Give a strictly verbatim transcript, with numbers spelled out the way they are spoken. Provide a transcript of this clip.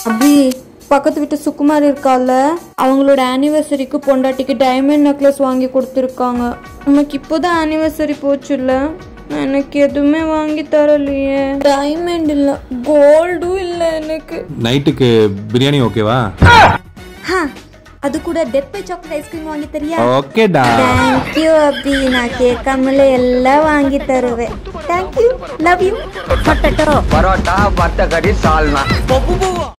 அபி பக்கத்து வீட்டு சுகுமார் இருக்கால, அவங்களோட ஆனிவர்சரிக்கு பொண்டாட்டிக்கு டைமண்ட் நெக்லஸ் வாங்கி கொடுத்துருக்காங்க. நமக்கு இப்போதான் ஆனிவர்சரி போச்சுல்ல, எனக்கு எதுவுமே வாங்கி தரலையே. டைமண்ட் இல்ல, கோல்டும் இல்ல. எனக்கு நைட்டுக்கு பிரியாணி ஓகேவா? அது கூட டெட் பை சாக்லேட் ஐஸ்கிரீம் வாங்கி தரியா? ஓகேடா. தேங்க் யூ அபி, நான் கேட்காமலே எல்லாம் வாங்கி தருவேன். Thank you, love you. Parotta, பட்டக்கறி, சால்னா.